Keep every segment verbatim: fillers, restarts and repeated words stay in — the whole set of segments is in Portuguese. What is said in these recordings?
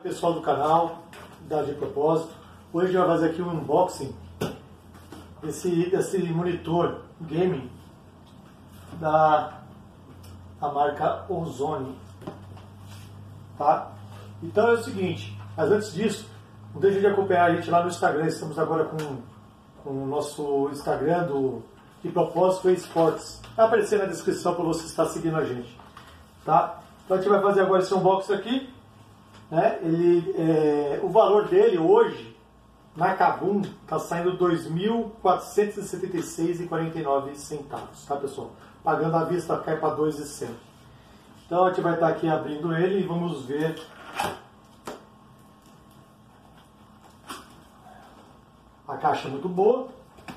Pessoal do canal, da De Propósito, hoje a gente vai fazer aqui um unboxing desse, desse monitor gaming da, da marca Ozone, tá? Então é o seguinte, mas antes disso, não deixe de acompanhar a gente lá no Instagram. Estamos agora com, com o nosso Instagram do De Propósito Esportes. Vai aparecer na descrição para você estar seguindo a gente, tá? Então a gente vai fazer agora esse unboxing aqui, né? Ele, é, o valor dele hoje na Kabum está saindo dois mil quatrocentos e setenta e seis reais e quarenta e nove centavos, tá, pessoal? Pagando à vista cai para dois reais e cem centavos. Então a gente vai estar aqui abrindo ele e vamos ver a caixa. É muito boa.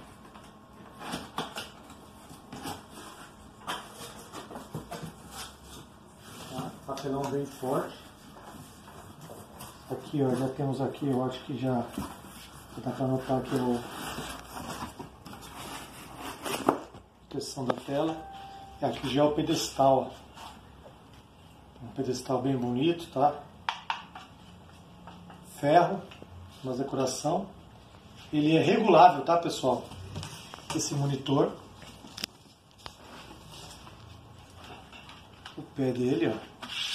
Tá? Papelão bem forte. Aqui, ó, já temos aqui, eu acho que já dá para notar que é o proteção da tela. E aqui já é o pedestal, ó. Um pedestal bem bonito, tá? Ferro, uma decoração. Ele é regulável, tá, pessoal? Esse monitor. O pé dele, ó.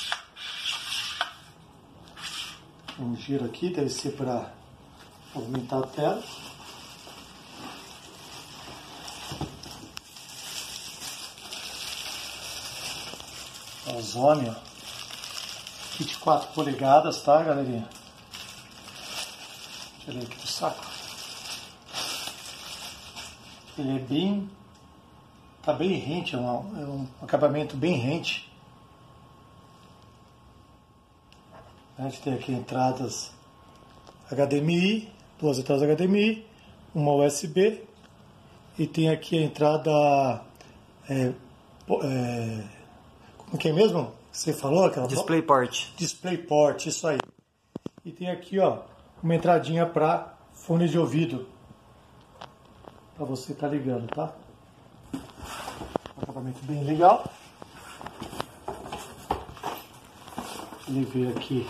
Um giro aqui, deve ser para movimentar a tela. Ozone, ó. vinte e quatro polegadas, tá, galerinha? Deixa eu ver aqui do saco. Ele é bem... Tá bem rente, é, uma, é um acabamento bem rente. A gente tem aqui entradas H D M I, duas entradas H D M I, uma U S B e tem aqui a entrada é, é, como que é mesmo? Você falou aquela DisplayPort. DisplayPort, isso aí. E tem aqui, ó, uma entradinha para fone de ouvido para você estar tá ligando, tá? Um acabamento bem legal. Ele veio aqui,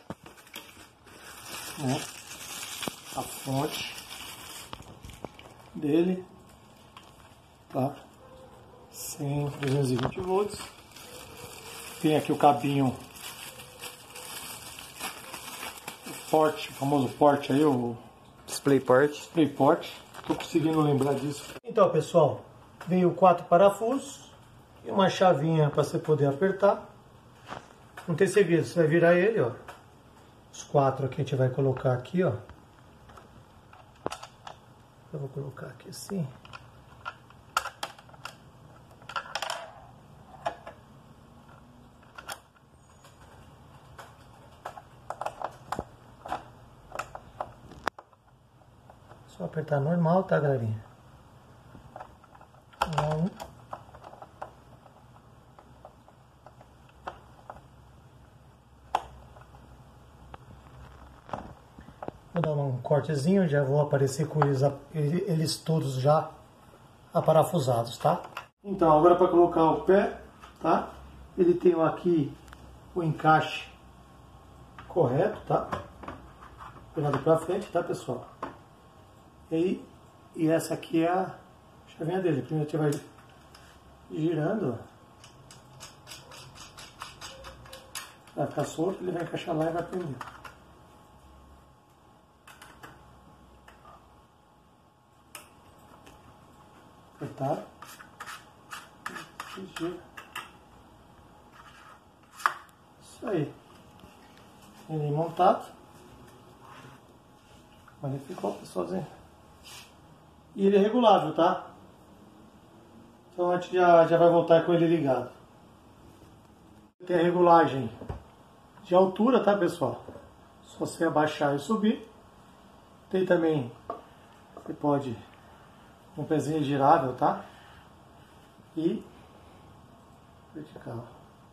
né, a fonte dele, tá? cem, duzentos e vinte volts. Tem aqui o cabinho, o porte, o famoso porte aí, o DisplayPort. DisplayPort. Tô conseguindo lembrar disso. Então, pessoal, veio quatro parafusos e uma chavinha para você poder apertar. Não tem segredo, você vai virar ele, ó. Os quatro aqui a gente vai colocar aqui, ó. Eu vou colocar aqui assim. Só apertar normal, tá, galerinha? Um. Vou dar um cortezinho, já vou aparecer com eles, eles todos já aparafusados, tá? Então, agora para colocar o pé, tá? Ele tem aqui o encaixe correto, tá? Virado para frente, tá, pessoal? E aí, e essa aqui é a chavinha dele. Primeiro a gente vai girando, ó. Vai ficar solto, ele vai encaixar lá e vai prender. Apertar. Isso aí. Ele montado. Mas ele ficou, pessoalzinho. E ele é regulável, tá? Então a gente já, já vai voltar com ele ligado. Tem a regulagem de altura, tá, pessoal? Só você abaixar e subir. Tem também, você pode, um pezinho girável, tá? E vertical.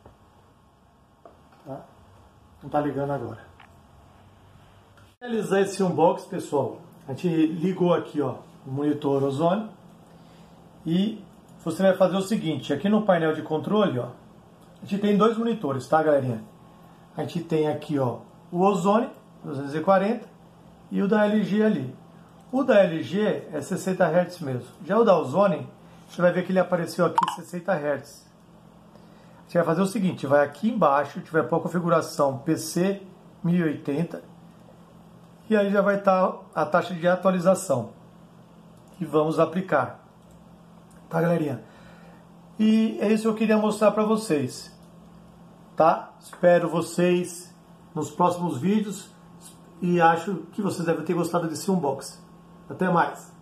Tá? Não tá ligando agora. Para realizar esse unboxing, pessoal, a gente ligou aqui, ó, o monitor Ozone. E você vai fazer o seguinte, aqui no painel de controle, ó, a gente tem dois monitores, tá, galerinha? A gente tem aqui, ó, o Ozone, duzentos e quarenta, e o da L G ali. O da L G é sessenta hertz mesmo. Já o da Ozone, você vai ver que ele apareceu aqui sessenta hertz. Você vai fazer o seguinte, vai aqui embaixo, tiver para a configuração P C mil e oitenta, e aí já vai estar a taxa de atualização. E vamos aplicar. Tá, galerinha? E é isso que eu queria mostrar para vocês. Tá? Espero vocês nos próximos vídeos e acho que vocês devem ter gostado desse unboxing. Até mais!